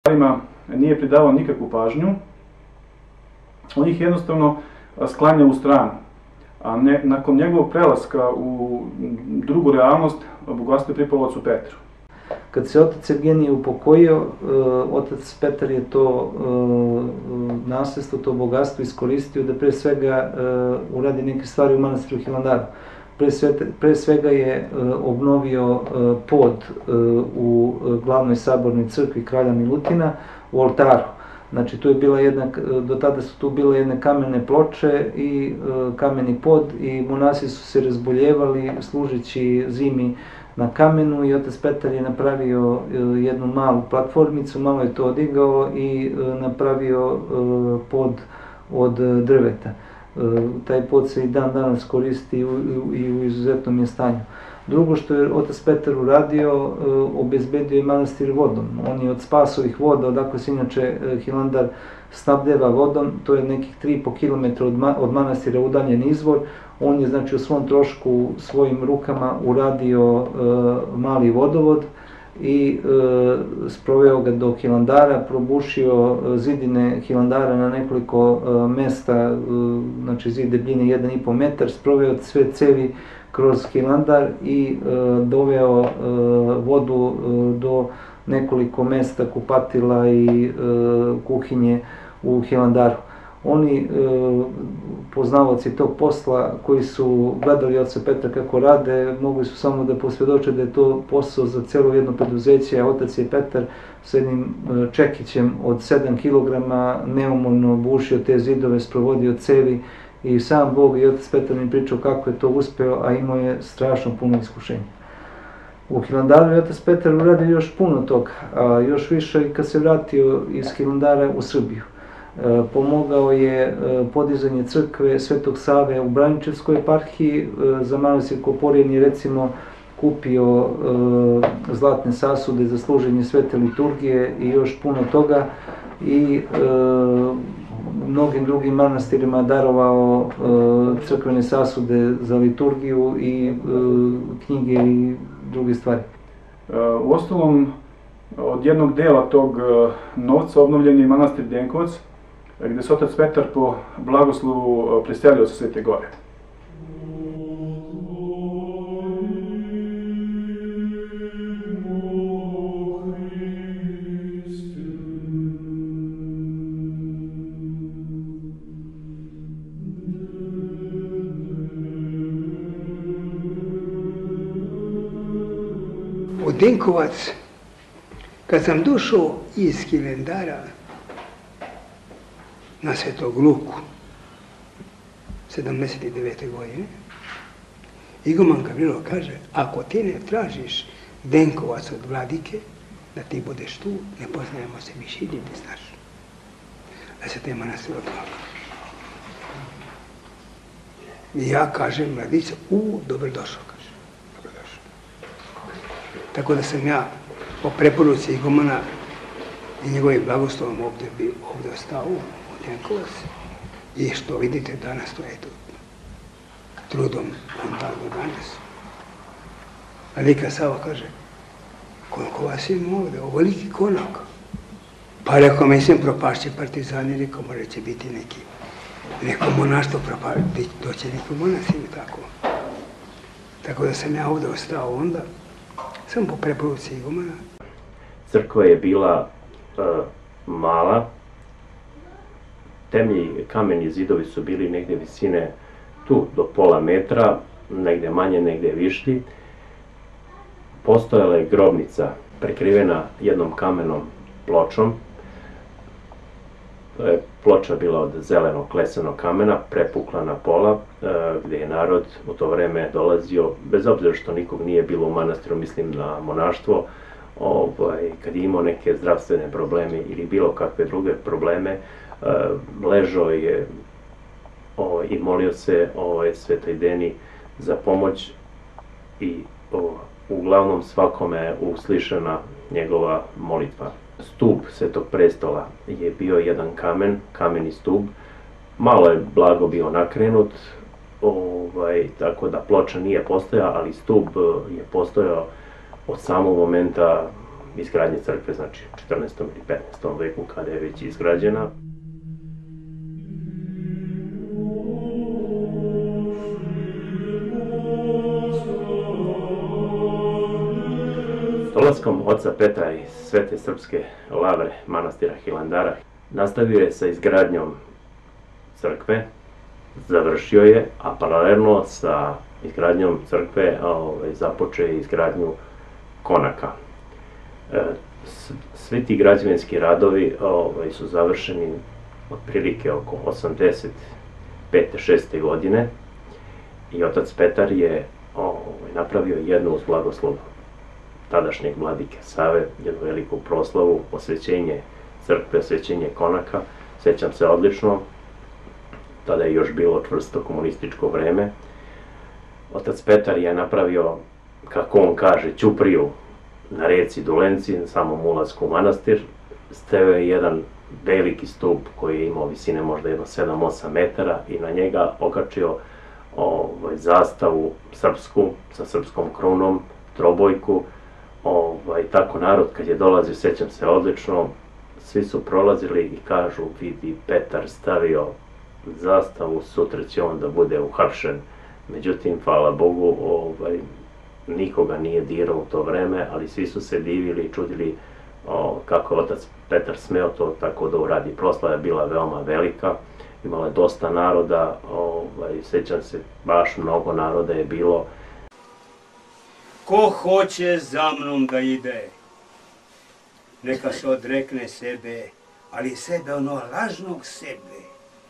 nije pridavao nikakvu pažnju, on ih jednostavno sklanja u stranu. A nakon njegovog prelaska u drugu realnost, bogatstvo je pripalo ocu Petru. Kad se otac Evgenije upokojio, otac Petar je to nasljedstvo, to bogatstvo iskoristio da pre svega uradi neke stvari u manastiru Hilandaru. Pre svega je obnovio pod u glavnoj sabornoj crkvi kralja Milutina u oltaru. Znači, do tada su tu bile jedne kamene ploče i kameni pod i monasi su se razboljevali služeći zimi na kamenu i otac Petar je napravio jednu malu platformicu, malo je to odigao i napravio pod od drveta. Taj pod se i dan danas koristi i u izuzetnom je stanju. Drugo što je otac Petar uradio, obezbedio je manastir vodom. On je od Spasovih voda, odakle se inače Hilandar snabdeva vodom, to je nekih 3,5 km od manastira udaljen izvor. On je znači u svom trošku, svojim rukama uradio mali vodovod i sproveo ga do Hilandara, probušio zidine Hilandara na nekoliko mesta, znači zid debljine 1,5 metar, sproveo sve cevi kroz Hilandar i doveo vodu do nekoliko mesta kupatila i kuhinje u Hilandaru. Oni, poznavaoci tog posla, koji su gledali oca Petra kako rade, mogli su samo da posvjedoče da je to posao za celo jedno preduzeće. Otac je Petar s jednim čekićem od 7 kg neumorno bušio te zidove, sprovodio cevi i sam Bog i otac Petar mi pričao kako je to uspeo, a imao je strašno puno iskušenja. U Hilandaru je otac Petar uradio još puno toga, a još više kad se vratio iz Hilandara u Srbiju. Pomogao je podizanje crkve Svetog Save u Braničevskoj eparhiji. Za manastir Koporjen je recimo kupio zlatne sasude za služenje svete liturgije i još puno toga i mnogim drugim manastirima darovao crkvene sasude za liturgiju i knjige i druge stvari. Uostalom, od jednog dela tog novca obnovljen je manastir Denkovac, gde se otac Petar po blagoslovu preselio sa Svete Gore. U Denkovac, kad sam došao iz Hilandara na Svetog Luku, 79. godine, iguman Gavrilo kaže, ako ti ne tražiš Denkovac od vladike, da ti budeš tu, ne poznajemo se više, idi ti znaš. Da se te manastir odlaka. I ja kažem mladicu, dobrodošao, kaže, dobrodošao. Tako da sam ja po preporuci igumana i njegovim blagoslovom ovdje ostao u Denkovac. I što vidite danas, to je to trudom onda do danas. Velika Sava kaže, koliko vas ima ovdje, ovoliki konak. Pa rekao, mislim, propašće partizani, rekao, mora će biti neko monaštvo propašće, doće neki monasi ili tako. Tako da sam ja ovdje ostao onda, sam po preporuci igumana. Crkva je bila mala, temlji kameni zidovi su bili negde visine tu do pola metra, negde manje, negde višlji. Postojala je grobnica prekrivena jednom kamenom pločom. To je ploča bila od zelenog klesenog kamena, prepukla na pola, gde je narod u to vreme dolazio, bez obzira što nikog nije bilo u manastiru, mislim na monaštvo, kad je imao neke zdravstvene probleme ili bilo kakve druge probleme, ležao je i molio se Svetoj Deni za pomoć i uglavnom svakome je uslišena njegova molitva. Stub Svetog prestola je bio jedan kameni stub, malo je blago bio nakrenut, tako da ploča nije postojala, ali stub je postojao od samog momenta izgradnje crkve, znači 14. ili 15. veku kada je već izgrađena. Dolaskom oca Petra iz Svete Srpske lavre manastira Hilandara nastavio je sa izgradnjom crkve, završio je, a paralelno sa izgradnjom crkve započeo je izgradnju konaka. Svi ti građevinski radovi su završeni otprilike oko 85. 6. godine i otac Petar je napravio jednu uz blagoslov tadašnjeg vladike Save, jednu veliku proslavu, osvećenje crkve, osvećenje konaka. Sjećam se odlično, tada je još bilo čvrsto komunističko vreme. Otac Petar je napravio, kako on kaže, ćupriju na reci Dulenci, na samom ulasku u manastir. Stavio je jedan veliki stup koji je imao visine možda jedno 7-8 metara i na njega okačio zastavu srpsku sa srpskom krunom, trobojku. Tako narod kad je dolazio, sjećam se odlično, svi su prolazili i kažu, vidi, Petar stavio zastavu, sutra će on da bude uhapšen. Međutim, hvala Bogu, nikoga nije dirao u to vreme, ali svi su se divili i čudili kako je otac Petar smeo to tako da uradi. Proslava je bila veoma velika, imala je dosta naroda, sjećam se, baš mnogo naroda je bilo. Ko hoće za mnom da ide, neka se odrekne sebe, ali sebe ono lažnog sebe.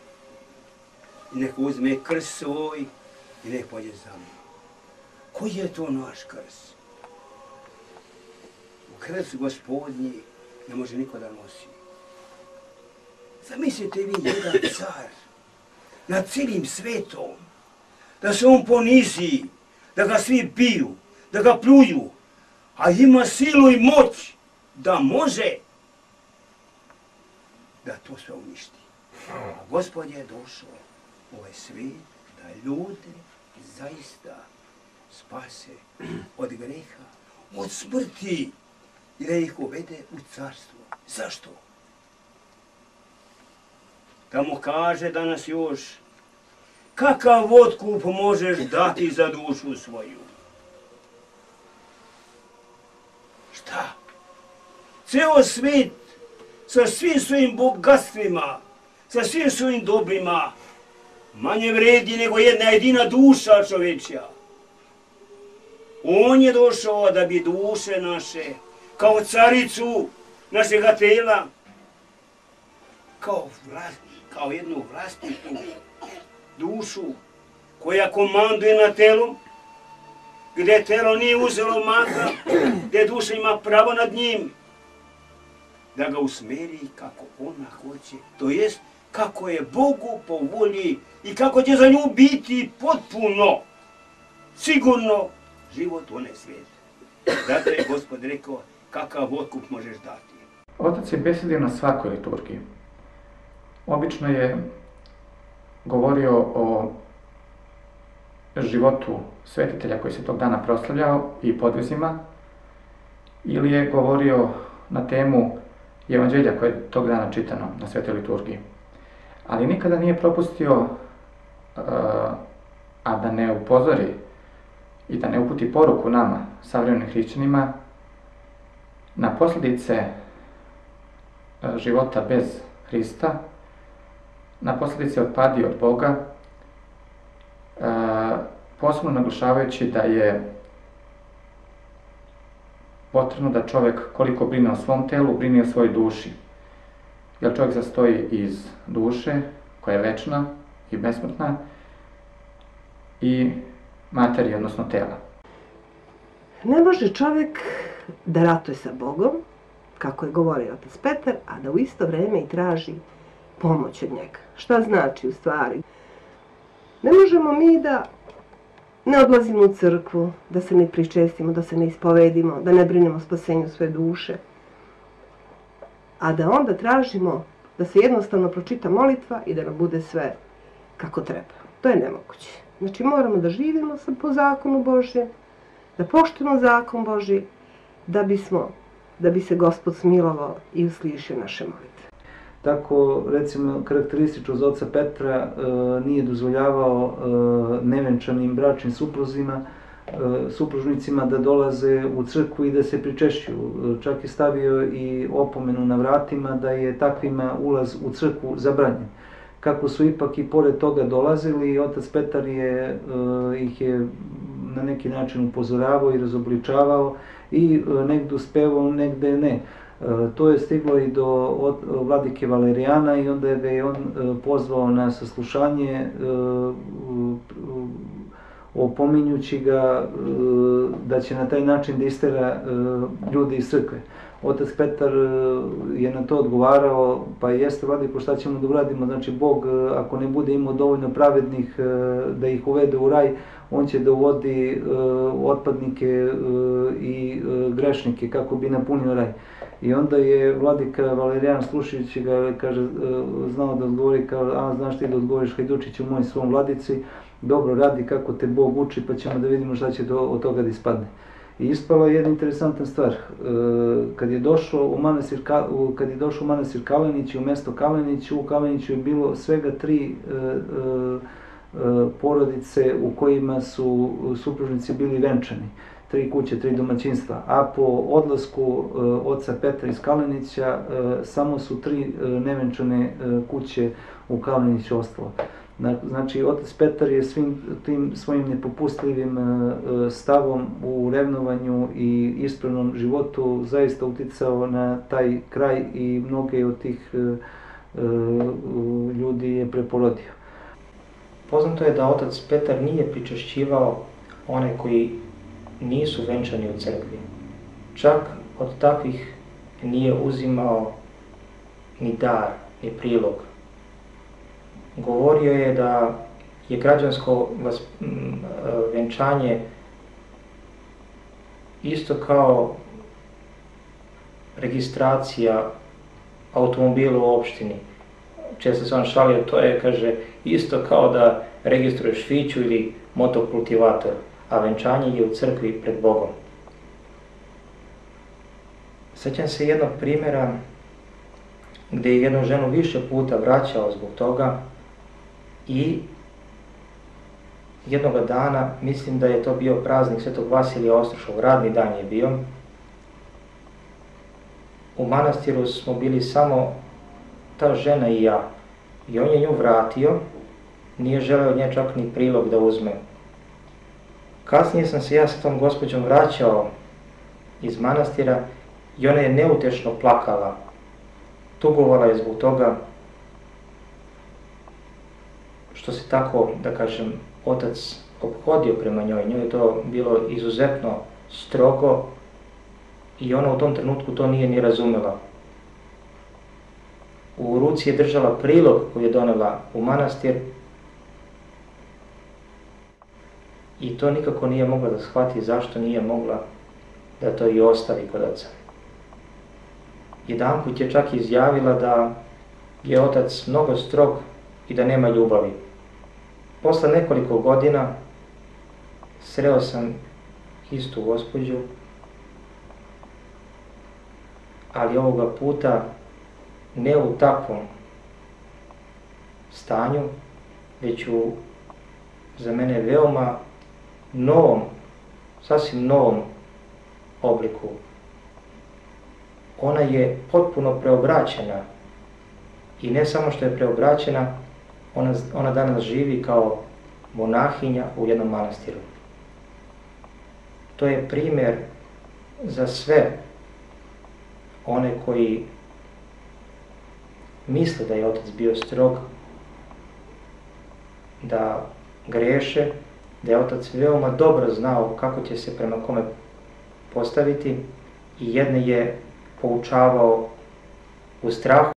I nek uzme krst svoj i nek pođe za mnom. Koji je to naš krst? U krst Gospodnji ne može niko da nosi. Zamislite vi jedan car nad cijelim svetom, da se on ponizi, da ga svi biju, da ga pljuju, a ima silu i moć da može da to sve uništi. A Gospod je došao u ovaj svijet da ljude zaista spase od greha, od smrti i da ih uvede u carstvo. Zašto? Da mu kaže danas još kakav otkup možeš dati za dušu svoju. Šta? Ceo svijet sa svim svojim bogatstvima, sa svim svojim dobrima, manje vredi nego jedna jedina duša čovečja. On je došao da bi duše naše, kao caricu našega tela, kao jednu vlastitu dušu koja komanduje na telu, gdje telo nije uzelo maha, gdje duša ima pravo nad njim, da ga usmeri kako ona hoće, to jest kako je Bogu po volji i kako će za nju biti potpuno, sigurno, život u onaj svijet. Zato je Gospod rekao, kakav otkup možeš dati. Otac je besedio na svakoj liturgiji. Obično je govorio o životu svetitelja koji se tog dana proslavljao i podvizima, ili je govorio na temu evanđelja koje je tog dana čitano na svetoj liturgiji. Ali nikada nije propustio, a da ne upozori i da ne uputi poruku nama, savremenim hrišćanima, na posljedice života bez Hrista, na posljedice otpadi od Boga, posebno naglašavajući da je potrebno da čovjek koliko brine o svom telu, brine o svojoj duši. Jer čovjek sastoji iz duše, koja je večna i besmrtna, i materije, odnosno tela. Ne može čovjek da ratuje sa Bogom, kako je govorio otac Petar, a da u isto vrijeme i traži pomoć od njega. Šta znači u stvari? Ne možemo mi da ne odlazimo u crkvu, da se ne pričestimo, da se ne ispovedimo, da ne brinemo o spasenju svoje duše, a da onda tražimo da se jednostavno pročita molitva i da nam bude sve kako treba. To je nemoguće. Znači moramo da živimo po zakonu Božjem, da poštujemo zakon Božji, da bismo da bi se Gospod smilovao i uslišio naše molitve. Tako, recimo, karakteristično za oca Petra nije dozvoljavao nevenčanim bračnim supružnicima da dolaze u crkvu i da se pričešćuju. Čak je stavio i opomenu na vratima da je takvima ulaz u crkvu zabranjen. Kako su ipak i pored toga dolazili, otac Petar ih je na neki način upozoravao i razobličavao i negde uspevao, negde ne. To je stiglo i do vladike Valerijana i onda ga je on pozvao na saslušanje, opominjući ga da će na taj način da istera ljude iz crkve. Otac Petar je na to odgovarao, pa jeste, vladiko, šta ćemo da uradimo, znači Bog ako ne bude imao dovoljno pravednih da ih uvede u raj, on će da uvodi otpadnike i grešnike kako bi napunio raj. I onda je vladika Valerijan, slušajući ga, kaže, znao da odgovori, kao, znaš ti da odgovoriš Hajdučiću moj svom vladici, dobro, radi kako te Bog uči, pa ćemo da vidimo šta će od toga da ispadne. I ispala je jedna interesantna stvar. Kad je došao u manastir Kalenić i u mesto Kalenić, u Kaleniću je bilo svega 3 porodice u kojima su supružnici bili venčani. 3 kuće, 3 domaćinstva, a po odlasku oca Petra iz Kalenića samo su 3 nevenčane kuće u Kaleniću ostalo. Znači, otac Petar je svim tim svojim nepopustljivim stavom u revnovanju i ispravnom životu zaista uticao na taj kraj i mnoge od tih ljudi je preporodio. Poznato je da otac Petar nije pričešćivao one koji nisu venčani u crkvi. Čak od takvih nije uzimao ni dar, ni prilog. Govorio je da je građansko venčanje isto kao registracija automobila u opštini. Često se on šalio, to je, kaže, isto kao da registruješ fiću ili motokultivator, a venčanje je u crkvi pred Bogom. Sećam se jednog primjera gde je jednu ženu više puta vraćao zbog toga i jednoga dana, mislim da je to bio praznik Svetog Vasilija Ostroškog, radni dan je bio, u manastiru smo bili samo ta žena i ja. I on je nju vratio, nije želeo nje čak ni prilog da uzme. Kasnije sam se ja sa tom gospođom vraćao iz manastira i ona je neutešno plakala. Tugovala je zbog toga što se tako, da kažem, otac ophodio prema njoj. Njoj je to bilo izuzetno strogo i ona u tom trenutku to nije ni razumela. U ruci je držala prilog koji je donela u manastir i to nikako nije mogla da shvati zašto nije mogla da to i ostavi kod oca. Jedanput je čak izjavila da je otac mnogo strog i da nema ljubavi. Posle nekoliko godina sreo sam istu gospođu, ali ovoga puta ne u takvom stanju, već u, za mene, veoma novom, sasvim novom obliku. Ona je potpuno preobraćena i ne samo što je preobraćena, ona danas živi kao monahinja u jednom manastiru. To je primjer za sve one koji misle da je otac bio strog, da greše, da je otac veoma dobro znao kako će se prema kome postaviti i jedne je poučavao u strahu